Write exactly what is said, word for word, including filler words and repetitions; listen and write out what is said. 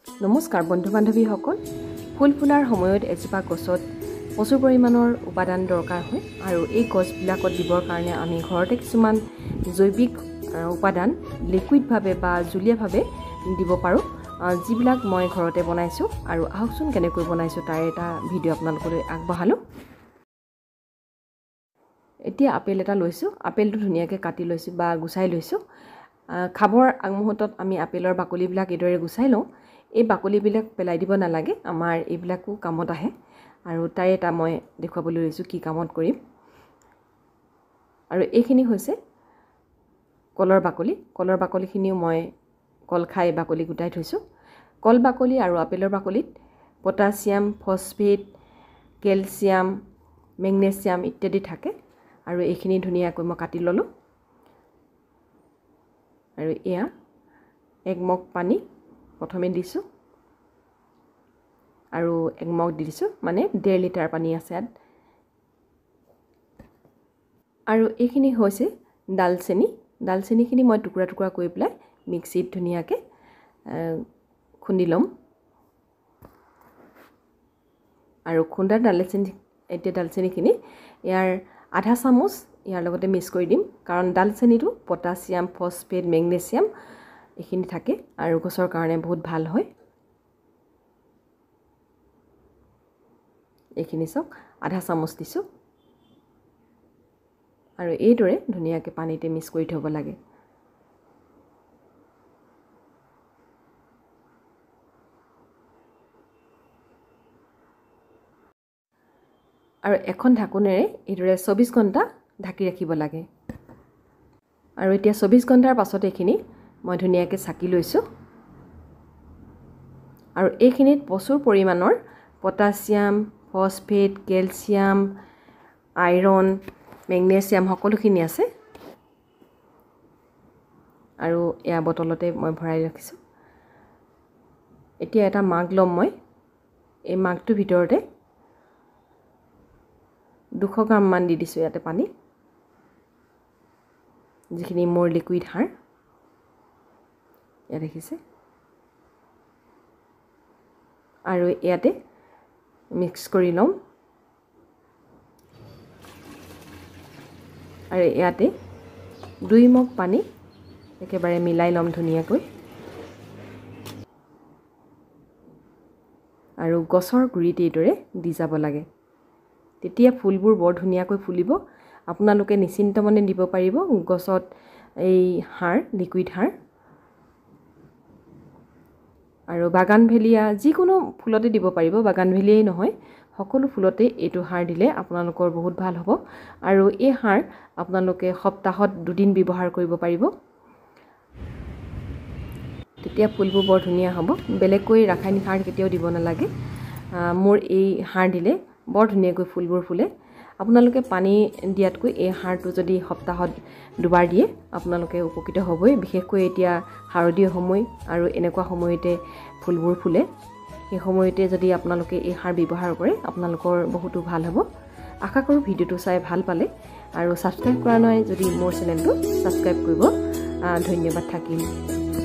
নমস্কাৰ বন্ধু বান্ধৱীসকল ফুল ফুলাৰ সময়ত এজোপা গছত প্ৰচুৰ পৰিমাণৰ উপাদান দৰকাৰ হয় আৰু এই গছবিলাকত দিবৰ কাৰণে আমি ঘৰতে কিছুমান জৈৱিক উপাদান লিকুইডভাৱে বা জুলীয়াভাৱে দিব পাৰোঁ যিবিলাক মই ঘৰতে বনাইছোঁ আৰু আহকচোন কেনেকৈ বনাইছোঁ তাৰ এটা ভিডিঅ' আপোনালোকলৈ আগবঢ়ালোঁ। এতিয়া আপেল এটা লৈছোঁ, আপেলটো ধুনীয়াকৈ কাটি লৈছোঁ বা গুচাই লৈছোঁ। খাবৰ আগমুহূৰ্তত আমি আপেলৰ বাকলিবিলাক এইদৰে গুচাই লওঁ। এই বাকলিবিলাক পেলাই দিব নালাগে, আমাৰ এইবিলাকো কামত আহে আৰু তাৰে এটা মই দেখুৱাবলৈ লৈছোঁ কি কামত কৰিম। আৰু এইখিনি হৈছে কলৰ বাকলি, কলৰ বাকলিখিনিও মই কল খাই বাকলি গোটাই থৈছোঁ। কল বাকলি আৰু আপেলৰ বাকলিত পটাছিয়াম, ফছফেট, কেলছিয়াম, মেগনেছিয়াম ইত্যাদি থাকে আৰু এইখিনি ধুনীয়াকৈ মই কাটি ল'লোঁ। আৰু এয়া এক মগ পানী প্ৰথমে দিছোঁ আৰু এক মগ দি দিছোঁ, মানে ডেৰ লিটাৰ পানী আছে ইয়াত। আৰু এইখিনি হৈছে ডালচেনি, ডালচেনিখিনি মই টুকুৰা টুকুৰা কৰি পেলাই মিক্সিত ধুনীয়াকৈ খুন্দি ল'ম। আৰু খুন্দা ডালচেনি এতিয়া ডালচেনিখিনি ইয়াৰ আধা চামুচ ইয়াৰ লগতে মিক্স কৰি দিম, কাৰণ ডালচেনিটো পটাছিয়াম, ফছফেট, মেগনেছিয়াম এইখিনি থাকে আৰু গছৰ কাৰণে বহুত ভাল হয়। এইখিনি চাওক আধা চামুচ দিছোঁ আৰু এইদৰে ধুনীয়াকৈ পানীতে মিক্স কৰি থ'ব লাগে। আৰু এখন ঢাকোনেৰে এইদৰে চৌবিছ ঘণ্টা ঢাকি ৰাখিব লাগে। আৰু এতিয়া চৌবিছ ঘণ্টাৰ পাছত এইখিনি মই ধুনীয়াকৈ চাকি লৈছোঁ আৰু এইখিনিত প্ৰচুৰ পৰিমাণৰ potassium, phosphate, calcium, iron, magnesium সকলোখিনি আছে। আৰু এয়া বটলতে মই ভৰাই ৰাখিছোঁ। এতিয়া এটা মাগ ল'ম মই, এই মাগটোৰ ভিতৰতে দুশ গ্ৰামমান দি দিছোঁ ইয়াতে পানী, যিখিনি মোৰ লিকুইড সাৰ ইয়াত দেখিছে। আৰু ইয়াতে মিক্স কৰি ল'ম আৰু ইয়াতে দুই মগ পানী একেবাৰে মিলাই ল'ম ধুনীয়াকৈ। আৰু গছৰ গুৰিত এইদৰে দি যাব লাগে, তেতিয়া ফুলবোৰ বৰ ধুনীয়াকৈ ফুলিব। আপোনালোকে নিশ্চিন্ত মনে দিব পাৰিব গছত এই সাৰ, লিকুইড সাৰ। আৰু বাগানভেলিয়া যিকোনো ফুলতে দিব পাৰিব, বাগানভেলিয়াই নহয় সকলো ফুলতে এইটো সাৰ দিলে আপোনালোকৰ বহুত ভাল হ'ব। আৰু এই সাৰ আপোনালোকে সপ্তাহত দুদিন ব্যৱহাৰ কৰিব পাৰিব, তেতিয়া ফুলবোৰ বৰ ধুনীয়া হ'ব। বেলেগকৈ ৰাসায়নিক সাৰ কেতিয়াও দিব নালাগে। মোৰ এই সাৰ দিলে বৰ ধুনীয়াকৈ ফুলবোৰ ফুলে। আপোনালোকে পানী দিয়াতকৈ এই সাৰটো যদি সপ্তাহত দুবাৰ দিয়ে আপোনালোকে উপকৃত হ'বই। বিশেষকৈ এতিয়া শাৰদীয় সময় আৰু এনেকুৱা সময়তে ফুলবোৰ ফুলে, সেই সময়তে যদি আপোনালোকে এই সাৰ ব্যৱহাৰ কৰে আপোনালোকৰ বহুতো ভাল হ'ব। আশা কৰোঁ ভিডিঅ'টো চাই ভাল পালে আৰু ছাবস্ক্ৰাইব কৰা নাই যদি মোৰ চেনেলটো ছাবস্ক্ৰাইব কৰিব। ধন্যবাদ থাকিল।